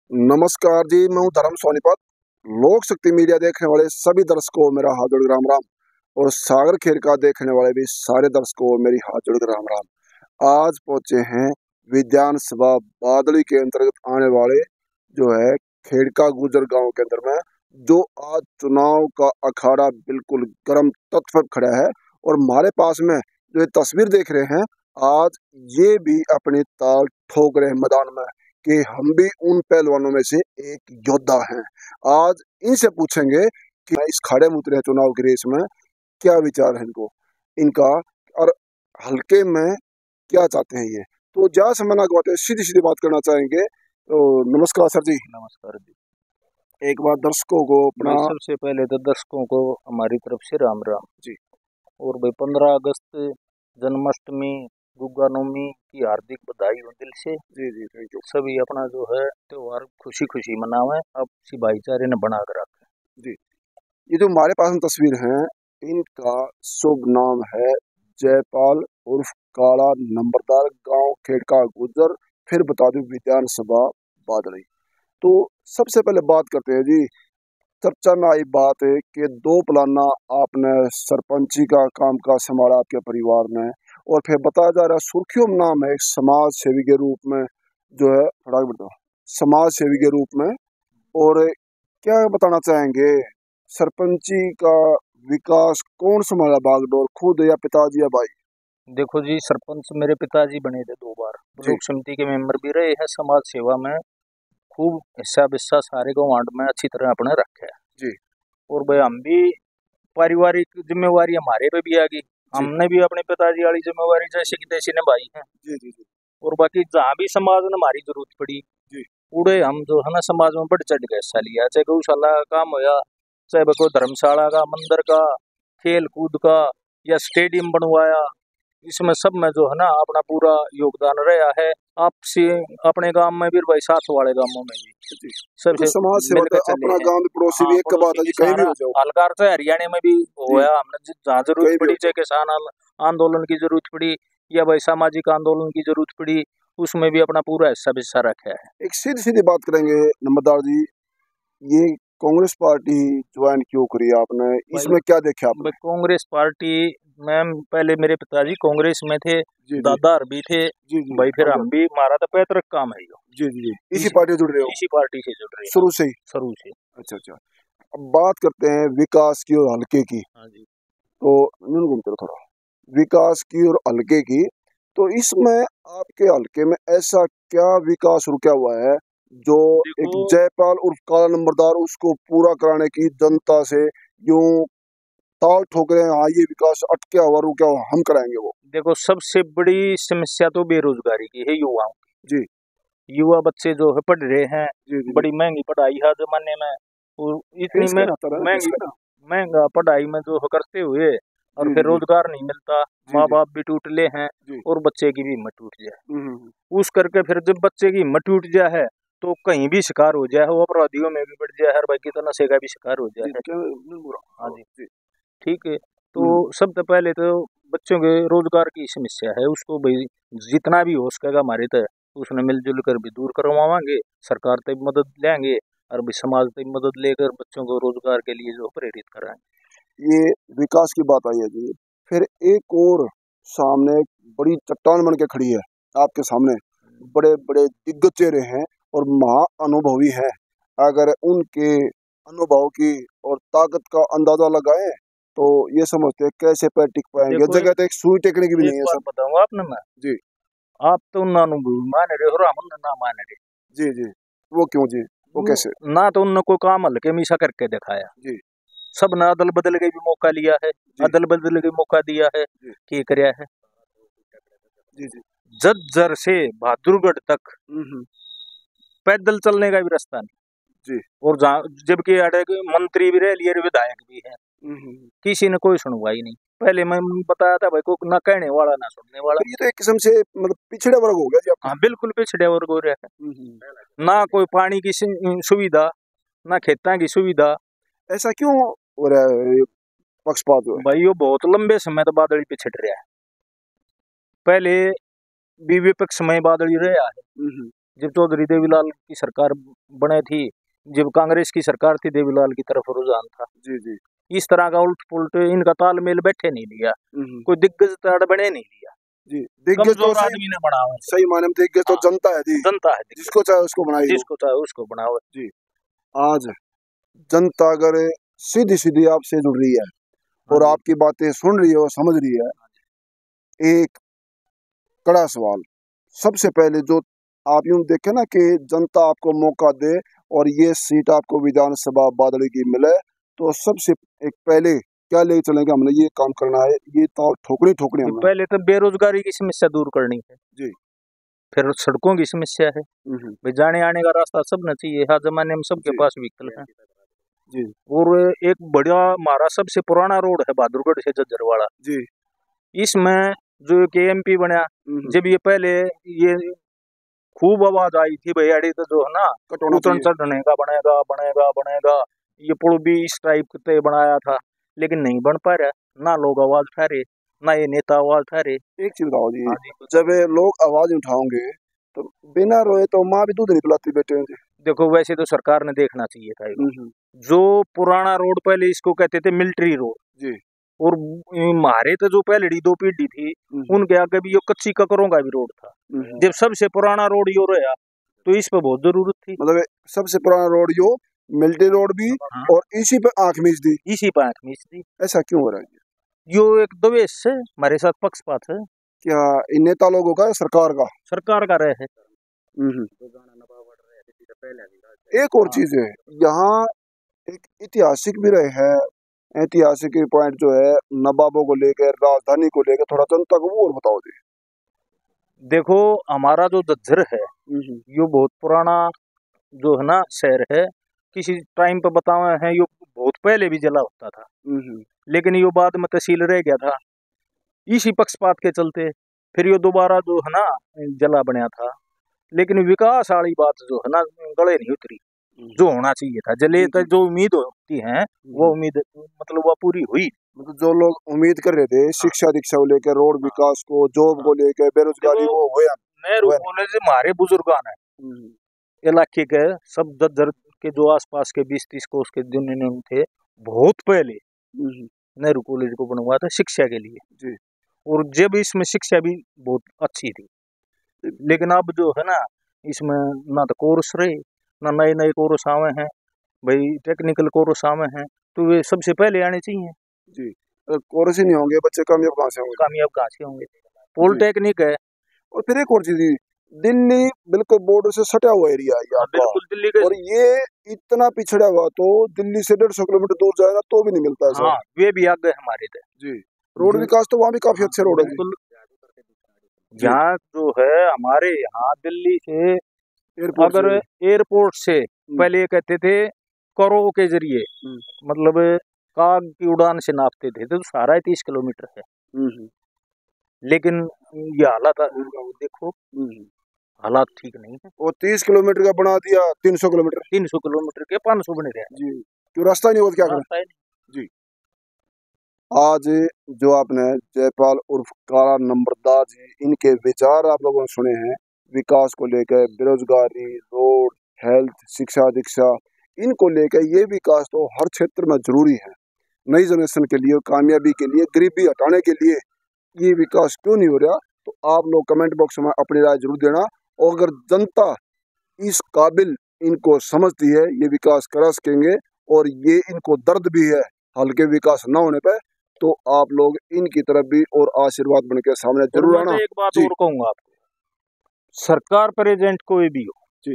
नमस्कार जी, मैं हूं धर्म सोनीपत। लोक शक्ति मीडिया देखने वाले सभी दर्शकों को मेरा हाथ जोड़ राम राम और सागर खेर का देखने वाले भी सारे दर्शकों को मेरी हाथ जोड़ राम राम। आज पहुंचे हैं विधानसभा बादली के अंतर्गत आने वाले जो है खेड़का गुजर गांव के अंदर में, जो आज चुनाव का अखाड़ा बिल्कुल गर्म तत्व पर खड़ा है। और हमारे पास में जो ये तस्वीर देख रहे हैं, आज ये भी अपनी ताल ठोक रहे हैं मैदान में कि हम भी उन पहलवानों में से एक योद्धा हैं। आज इनसे पूछेंगे कि इस खाड़े में उतरे हैं चुनाव की रेस में, क्या विचार है इनका और हल्के में क्या चाहते हैं ये। तो ज्यादा समय ना गवाते सीधी सीधी बात करना चाहेंगे। तो नमस्कार सर जी। नमस्कार जी। एक बार दर्शकों को अपना सबसे पहले तो दर्शकों को हमारी तरफ से राम राम जी। और भाई 15 अगस्त जन्माष्टमी गुग्गा नवमी की हार्दिक बधाई हो दिल से। जी जी, थैंक यू। सभी अपना जो है त्योहार खुशी खुशी मनावे, आपसी भाईचारे ने बना कर रखे जी। ये जो हमारे पास में तस्वीर है, इनका शुभ नाम है जयपाल उर्फ काला नंबरदार, गांव खेड़का गुजर, फिर बता दूं विधानसभा बादली। तो सबसे पहले बात करते हैं जी, चर्चा में आई बात है कि 2 प्लाना आपने सरपंची का काम का संभाला आपके परिवार ने, और फिर बताया जा रहा है सुर्खियों में नाम है एक समाज सेवी के रूप में, जो है फटाक बताओ समाज सेवी के रूप में। और क्या बताना चाहेंगे, सरपंची का विकास कौन संभाला बागडोर, खुद या पिताजी या भाई? देखो जी, सरपंच मेरे पिताजी बने थे 2 बार, जी लोक समिति के मेंबर भी रहे हैं, समाज सेवा में खूब हिस्सा विस्सा सारे गाँव वार्ड में अच्छी तरह अपने रखे है। जी और भाई हम भी पारिवारिक जिम्मेवारी हमारे पे भी आ गई, जी हमने भी अपने पिताजी वाली जिम्मेवारी जैसे कि तैसे निभाई है। जी जी जी और बाकी जहाँ भी समाज में हमारी जरूरत पड़ी, जी पूरे हम जो है ना समाज में बढ़ चढ़ गए हिस्सा लिया, चाहे गौशाला का काम होया, चाहे कोई धर्मशाला का, मंदिर का, खेल कूद का या स्टेडियम बनवाया, इसमें सब में जो है ना अपना पूरा योगदान रहा है। आपसी अपने गांव में भी भाई, साथ वाले गांवों में भी जी। तो सबसे समाज सेवा मिलकर का चले अपना हैं। गांव भी पड़ोसी हाँ, भी एक का बात पड़ोसी है भी जी, कहीं भी सारा हो जाओ। हलकार से हरियाणा में भी जी, होया, हमने जहाँ जरूरत कहीं भी पड़ी, हो चाहे जाओ। किसान आंदोलन की जरूरत पड़ी या भाई सामाजिक आंदोलन की जरूरत पड़ी, उसमें भी अपना पूरा हिस्सा विस्सा रखा है। एक सीधी सीधी बात करेंगे नंबरदार जी, ये कांग्रेस पार्टी ज्वाइन क्यों करी आपने, भाई इसमें क्या देखे भाई आपने? कांग्रेस पार्टी में पहले मेरे पिताजी कांग्रेस में थे, जी जी दादा भी थे, जी जी, भाई फिर समझा। हम भी, हमारा तो पैतृक काम है यो, जी जी जी, इसी पार्टी से जुड़ रहे हो इसी पार्टी से जुड़ रहे हैं शुरू से ही? शुरू से। अच्छा अच्छा। अब बात करते हैं विकास की और हल्के की। हाँ जी। तो यूं घूमते रहो थोड़ा, विकास की और हल्के की। तो इसमें आपके हल्के में ऐसा क्या विकास रुका हुआ है जो एक देखो जयपाल उर्फ काला नंबरदार उसको पूरा कराने की जनता से यूं ताल ठोक रहे हैं, हाँ ये विकास अटका हुआ रुका हुआ हम कराएंगे वो? देखो, सबसे बड़ी समस्या तो बेरोजगारी की है, युवाओं जी की। युवा बच्चे जो है पढ़ रहे हैं, जी जी जी। बड़ी महंगी पढ़ाई है जमाने में, और इतनी फेस करना आता है, फेस महंगी करना। महंगा पढ़ाई में जो है करते हुए, और जी फिर जी रोजगार नहीं मिलता, जी माँ जी बाप भी टूटले हैं जी। और बच्चे की भी हिम्मत टूट जाए। हम्म। उस करके फिर जब बच्चे की हिम्मत टूट जाए है, तो कहीं भी शिकार हो जाए, वो अपराधियों में भी बढ़ जाए, हर भाई की तो नशे का भी शिकार हो जी जाए। क्या नहीं बुरा, हाँ हाँ, जी। जी। ठीक है। तो हम्म। सबसे पहले तो बच्चों के रोजगार की समस्या है, उसको भाई जितना भी हो सकेगा हमारे तय उसने मिलजुल कर भी दूर करवाएंगे, सरकार से भी मदद लेंगे और भी समाज से भी मदद लेकर बच्चों को रोजगार के लिए जो प्रेरित कराएंगे। ये विकास की बात आई है जी, फिर एक और सामने एक बड़ी चट्टान बन के खड़ी है आपके सामने, बड़े बड़े दिग्गज चेहरे हैं और महा अनुभवी हैं। अगर उनके अनुभव की और ताकत का अंदाजा लगाएं तो ये समझते हैं कैसे पैर टिक पाएंगे, देखो, जगह तो एक सुई टेकने की भी एक नहीं है बात सब। बताऊंगा आपने, मैं जी आप तो उन अनुभवी मान रहे हो, हम ना मान रहे। जी जी। वो क्यों जी, वो कैसे? ना तो उनने कोई काम हल्के मीशा करके दिखाया, जी सब ने अदल बदल के भी मौका लिया है, जी अदल बदल के मौका दिया है जी कि कराया है। जी जी। झज्जर से बहादुरगढ़ तक हम्म। पैदल चलने का भी रास्ता नहीं, जी। और जहाँ जबकि अड़े मंत्री भी रहे लिए, विधायक भी है, हम्म। किसी ने कोई सुनवाई नहीं। पहले मैं बताया था भाई, को ना कहने वाला ना सुनने वाला। फिर ये तो एक किस्म से मतलब पिछड़े वर्ग हो गया जी आपका। हाँ, बिल्कुल पिछड़े वर्ग हो रहे हैं। हम्म। ना कोई पानी की सुविधा, ना खेता की सुविधा। ऐसा क्यों हो रहा है, ये पक्षपात हुआ है? भाई वो बहुत लंबे समय तक बादल पिछड़ रहा है। पहले भी विपक्ष में बादल ही रहा है, हम्म। जब चौधरी देवीलाल की सरकार बने थी, जब कांग्रेस की सरकार थी, देवीलाल की तरफ रुझान था। जी जी। इस तरह का उल्ट पुलट इनका तालमेल बैठे नहीं लिया, कोई दिग्गज तड़ बने नहीं लिया जी। दिग्गज तो कमजोर आदमी ने बनावा, सही माने में दिग्गज तो जनता है जी, जनता है, जिसको चाहे उसको बनाई दो। जिसको चाहे उसको बनाओ जी। आज जनता अगर सीधी सीधी आपसे जुड़ रही है और आपकी बातें सुन रही है और समझ रही है, एक कड़ा सवाल सबसे पहले जो आप यूं देखें ना कि जनता आपको मौका दे और ये सीट आपको विधानसभा बादल की मिले, तो सबसे एक पहले क्या ले चलेंगे, हमने ये काम करना है, ये तो ठोकनी हमने। पहले तो बेरोजगारी की समस्या दूर करनी है जी। फिर सड़कों की समस्या है, भाई जाने आने का रास्ता सब न चाहिए, हर जमाने में सबके पास व्हीकल है जी। और एक बढ़िया हमारा सबसे पुराना रोड है बहादुरगढ़ से झज्जरवाड़ा जी। इसमें जो के एमपी बना, जब ये पहले ये खूब आवाज आई थी भाई अड़ी तो जो है ना उतरण चढ़ने का बनेगा बनेगा बनेगा, ये पुल भी इस टाइप से बनाया था, लेकिन नहीं बन पा रहा, ना लोग आवाज उठा ना ये नेता आवाज उठा एक चीज बताओ जी, जब लोग आवाज उठाओगे तो बिना रोए तो माँ भी दूध नहीं पिलाती बेटे। देखो वैसे तो सरकार ने देखना चाहिए था, जो पुराना रोड पहले इसको कहते थे मिलिट्री रोड जी, और हमारे तो जो पहले दो पीढ़ी थी उनके आगे भी ये कच्ची ककरों का भी रोड था, जब सबसे पुराना रोड यो रहा तो इस पे बहुत जरूरत थी, मतलब सबसे पुराना रोड यो मिलिट्री रोड भी और इसी पे आंख मीच दी, इसी पे आंख मीच दी। ऐसा क्यों हो रहा है? यो एक द्वेष है हमारे साथ, पक्षपात है। क्या इन नेता लोगों का, सरकार का? सरकार का रहे है। एक और चीज है, यहाँ एक ऐतिहासिक भी रहे है, ऐतिहासिक पॉइंट जो है नवाबों को लेकर, राजधानी को लेकर, थोड़ा जनता को वो और बताओ जी। देखो हमारा जो झज्जर है यो बहुत पुराना जो है ना शहर है, किसी टाइम पे बतावे हैं यो बहुत पहले भी जला होता था, लेकिन यो बाद में तहसील रह गया था, इसी पक्षपात के चलते फिर यो दोबारा जो है ना जला बना था, लेकिन विकास वाली बात जो है ना गले नहीं उतरी, जो होना चाहिए था जले तक जो उम्मीद होती है वो उम्मीद मतलब वो पूरी हुई। मतलब जो लोग उम्मीद कर रहे थे शिक्षा दीक्षा को लेकर, रोड विकास को, जॉब को लेकर, बेरोजगारी वो हुआ। नेहरू कॉलेज हमारे बुजुर्गान है इलाके के सब झज्जर के जो आसपास के 20-30 कोस के जिन्होंने थे बहुत पहले नेहरू कॉलेज को बनवाया था शिक्षा के लिए जी, और जब इसमें शिक्षा भी बहुत अच्छी थी, लेकिन अब जो है ना इसमें ना तो कोर्स रहे ना नए नए कोर्स आवे हैं, भाई टेक्निकल कोर्स आवे हैं तो वे सबसे पहले आने चाहिए जी, कोर्स ही नहीं होंगे बच्चे कामयाब कहाँ से होंगे? कामयाब कहाँ से होंगे? पॉलिटेक्निक है। और फिर एक और चीज, दिल्ली बिल्कुल बॉर्डर से सटा हुआ एरिया है बिल्कुल दिल्ली के, और ये इतना पिछड़ा हुआ तो दिल्ली से 150 किलोमीटर दूर जाएगा तो भी नहीं मिलता है। हाँ, वे भी आगे हमारे थे जी। रोड विकास तो वहाँ भी काफी अच्छे रोड है। यहाँ जो है हमारे यहाँ दिल्ली से अगर एयरपोर्ट से पहले कहते थे करो के जरिए मतलब काग की उड़ान से नापते थे तो सारा 30 किलोमीटर है, लेकिन ये हालात देखो हालात ठीक नहीं है, वो 30 किलोमीटर का बना दिया 300 किलोमीटर, 300 किलोमीटर के 500 बने रहे जी, क्यों रास्ता नहीं होता क्या करें जी। आज जो आपने जयपाल उर्फ काला नंबरदार जी, इनके विचार आप लोगों ने सुने हैं विकास को लेकर, बेरोजगारी, रोड, हेल्थ, शिक्षा दीक्षा, इनको लेकर ये विकास तो हर क्षेत्र में जरूरी है, नई जनरेशन के लिए, कामयाबी के लिए, गरीबी हटाने के लिए ये विकास क्यों नहीं हो रहा, तो आप लोग कमेंट बॉक्स में अपनी राय जरूर देना। और अगर जनता इस काबिल इनको समझती है ये विकास करा सकेंगे और ये इनको दर्द भी है हल्के विकास न होने पे, तो आप लोग इनकी तरफ भी और आशीर्वाद बन के सामने जरूर आना। एक बात और कहूंगा आपको, सरकार प्रेजेंट कोई भी हो जी,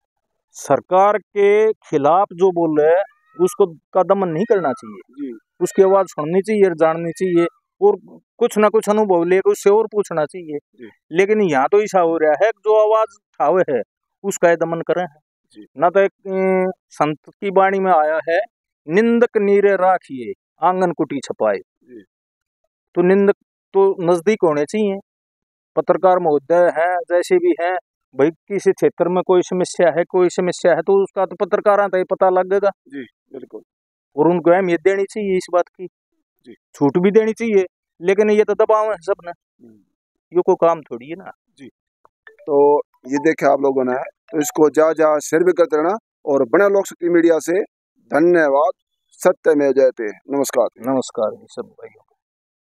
सरकार के खिलाफ जो बोल रहे हैं उसको का दमन नहीं करना चाहिए जी, उसकी आवाज सुननी चाहिए, जाननी चाहिए और कुछ ना कुछ अनुभव लेकर उससे और पूछना चाहिए, लेकिन यहाँ तो ऐसा हो रहा है जो आवाज उठावे है उसका दमन करें जी। ना तो एक संत की वाणी में आया है, निंदक नीरे राखिए आंगन कुटी छपाए, तो निंदक तो नजदीक होने चाहिए, पत्रकार महोदय हैं जैसे भी हैं, भाई किसी क्षेत्र में कोई समस्या है तो उसका तो पत्रकारों तक पता लगेगा जी, बिल्कुल, और उनको अहमियत देनी चाहिए इस बात की जी, छूट भी देनी चाहिए, लेकिन ये तो दबाव है सब ने, ये कोई काम थोड़ी है ना जी। तो ये देखे आप लोगों ने, तो इसको जा शेयर भी करते रहना और बने लोक शक्ति मीडिया से धन्यवाद। सत्यमेव जयते। नमस्कार। नमस्कार सब भाइयों।